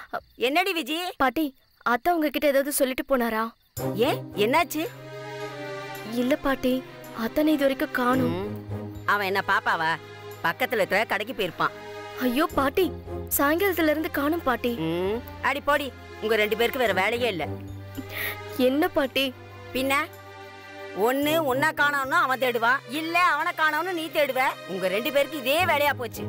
என்னடி விஜி? பாட்டி, அத்தை உங்ககிட்ட ஏதாவது சொல்லிட்டு போனாரா? ஏன், என்னாச்சு? இல்ல பாட்டி, அத்தனை இது வரைக்கும் காணும். அவன் என்ன பாப்பாவா? பக்கத்துல இருக்கிற கடைக்கு போயிருப்பான். ஐயோ பாட்டி, சாயங்காலத்துல இருந்து காணும் பாட்டி. அடி போடி, உங்க 2 பேருக்கு வேற வேலையே இல்ல. என்ன பாட்டி? பின்ன ஒண்ணு உன்ன காணோம்னு அவன் தேடுவான், இல்ல அவனை காணோம்னு நீ தேடுவ. உங்க 2 பேருக்கு இதே வேலையா போச்சு.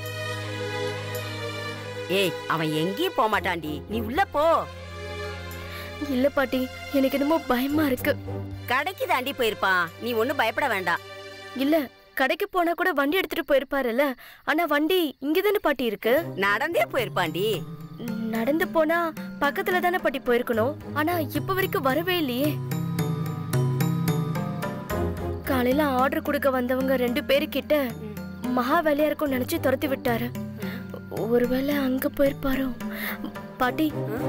ஏய், அவன் எங்கேயும் போக மாட்டான்டி, நீ உள்ள போ. இல்ல பாட்டி, எனக்கு என்னமோ பயமா இருக்கு. கடைக்கு தாண்டி போயிருப்பான், நீ ஒன்னும் பயப்பட வேண்டாம். இல்ல, கடைக்கு போனா கூட வண்டி எடுத்துட்டு போயிருப்பாருல்ல. ஆனா வண்டி இங்கதானே பாட்டி இருக்கு. நடந்தே போயிருப்பான்டி. நடந்து போனா பக்கத்துல தானே பாட்டி போயிருக்கணும். ஆனா இப்ப வரைக்கும் வரவே இல்லையே. காலையில ஆர்டர் கொடுக்க வந்தவங்க 2 பேரு கிட்ட மகா வேலையா இருக்கும் நினைச்சு துரத்தி விட்டாரு. ஒருவேளை அங்க போயிருப்பாரோ பாட்டி?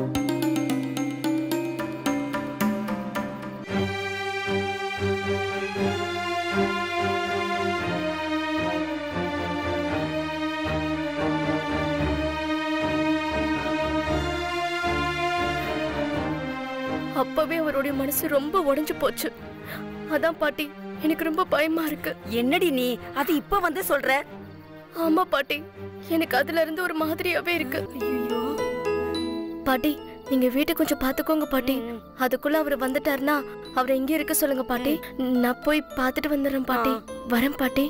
அப்பவே அவருடைய மனசு ரொம்ப உடைஞ்சு போச்சு. அதான் பாட்டி, எனக்கு ரொம்ப பயமா இருக்கு. என்னடி நீ அது இப்ப வந்து சொல்ற? ஆமா பாட்டி, எனக்கு அதுல இருந்து ஒரு மாதிரியாவே இருக்கு. ஐயோ பாட்டி, நீங்க வீட்டை கொஞ்சம் பாத்துக்கோங்க பாட்டி. அதுக்குள்ள அவர் வந்துட்டாருன்னா அவரை இங்க இருக்க சொல்லுங்க பாட்டி. நான் போய் பாத்துட்டு வந்துடுறேன் பாட்டி. வரேன் பாட்டி.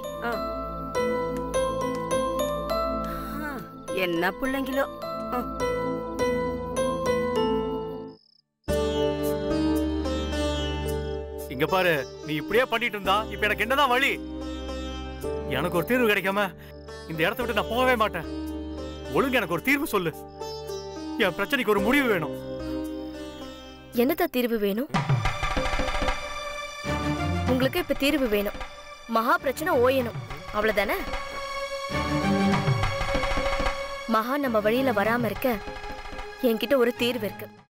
என்ன பிள்ளைங்களோ. இங்க பாரு, நீ இப்படியே பண்ணிட்டு இருந்தா இப்ப எனக்கு என்னதான் வழி? எனக்கு ஒரு தீர்வு கிடைக்காம இந்த இடத்த விட்டு நான் போகவே மாட்டேன். ஒழுங்கு எனக்கு ஒரு தீர்வு சொல்லு. என் பிரச்சனைக்கு ஒரு முடிவு வேணும். என்னதான் தீர்வு வேணும் உங்களுக்கு? இப்ப தீர்வு வேணும். மகா பிரச்சனை ஓயணும், அவ்வளவுதானே? மகா நம்ம வழியில வராம இருக்க என்கிட்ட ஒரு தீர்வு இருக்கு.